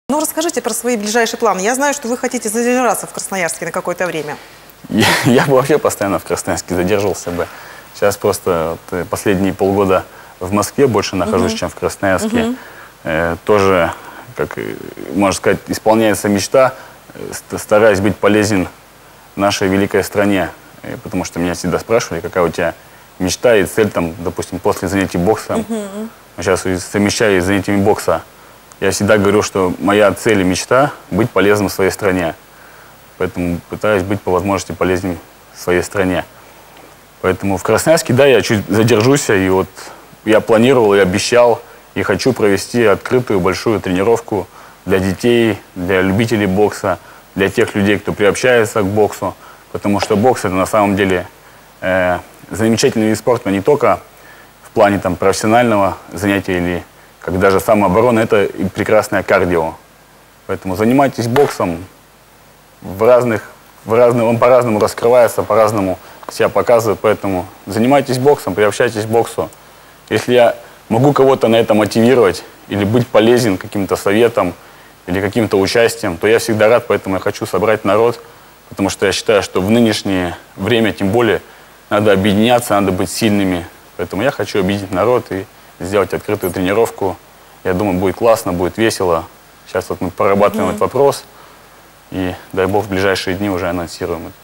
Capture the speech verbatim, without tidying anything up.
Ну, расскажите про свои ближайшие планы. Я знаю, что вы хотите задержаться в Красноярске на какое-то время. Я, я бы вообще постоянно в Красноярске задерживался бы. Сейчас просто вот, последние полгода в Москве больше нахожусь, uh-huh. чем в Красноярске. Uh-huh. э, тоже, как можно сказать, исполняется мечта, э, стараюсь быть полезен нашей великой стране. Э, потому что меня всегда спрашивали, какая у тебя мечта и цель, там, допустим, после занятий боксом. Uh-huh. Сейчас совмещаю с занятиями бокса. Я всегда говорю, что моя цель и мечта – быть полезным в своей стране. Поэтому пытаюсь быть по возможности полезным в своей стране. Поэтому в Красноярске, да, я чуть задержусь. И вот я планировал и обещал, и хочу провести открытую большую тренировку для детей, для любителей бокса, для тех людей, кто приобщается к боксу. Потому что бокс – это на самом деле э, замечательный вид спорта не только в плане там, профессионального занятия или как даже самооборона, это и прекрасное кардио. Поэтому занимайтесь боксом, в разных, в разных, он по-разному раскрывается, по-разному себя показывает, поэтому занимайтесь боксом, приобщайтесь к боксу. Если я могу кого-то на это мотивировать или быть полезен каким-то советом или каким-то участием, то я всегда рад, поэтому я хочу собрать народ, потому что я считаю, что в нынешнее время, тем более, надо объединяться, надо быть сильными. Поэтому я хочу объединить народ и сделать открытую тренировку. Я думаю, будет классно, будет весело. Сейчас вот мы прорабатываем mm-hmm. этот вопрос. И дай бог в ближайшие дни уже анонсируем это.